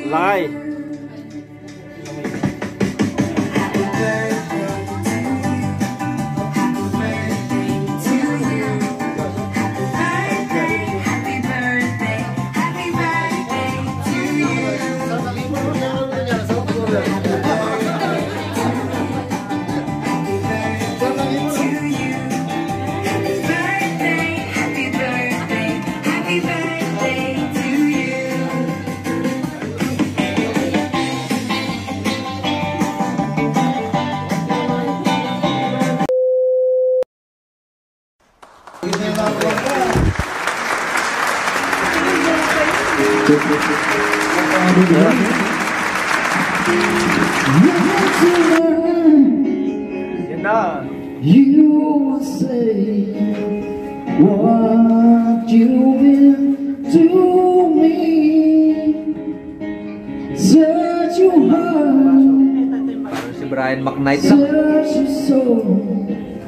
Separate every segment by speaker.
Speaker 1: Laki.
Speaker 2: You say what you've been to me. Search your heart,
Speaker 3: si Brian McKnight
Speaker 2: search your soul,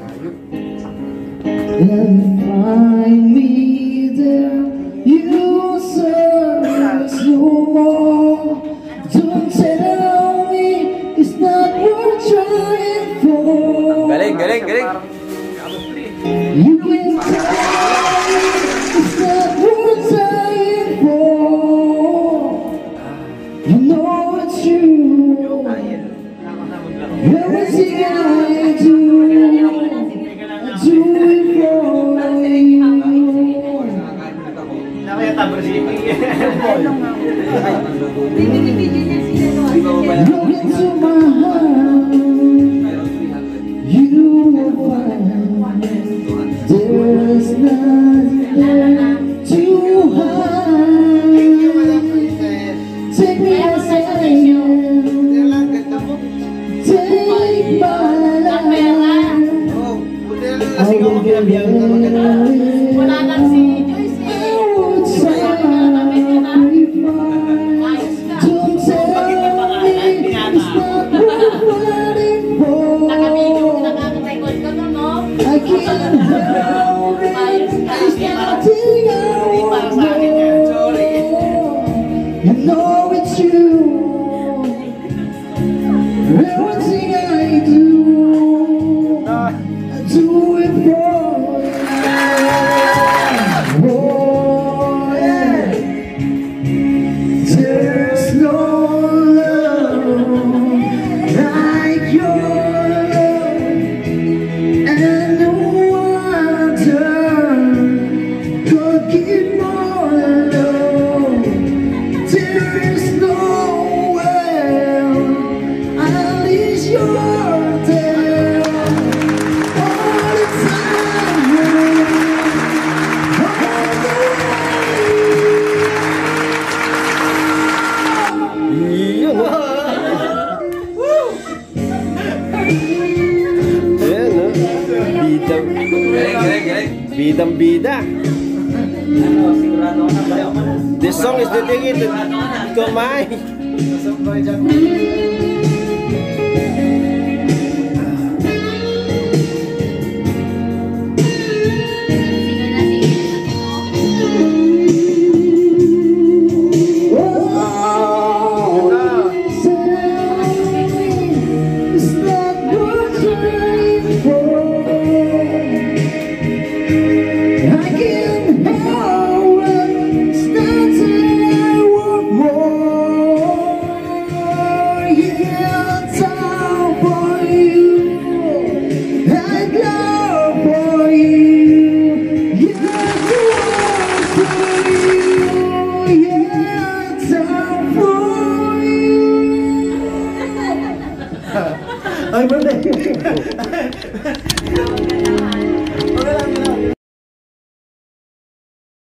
Speaker 2: and find me there. You search no more. Don't tell me it's not worth trying for.
Speaker 3: Galing.
Speaker 2: You can tell me it's not worth trying for. You know it's true. Everything I do it for you. Look into my heart, you will find there's nothing to hide. Take me as I am, take my life. I will give you
Speaker 4: wala nang si Joyce eh.
Speaker 2: You know it's true. Everything I do it for you. Oh, yeah. There's no love like your love, and no other could give more love. There's no way I'll ease your day all the time, all the
Speaker 1: Ayan, bidang-bida. This song is dedicated to my
Speaker 2: I'm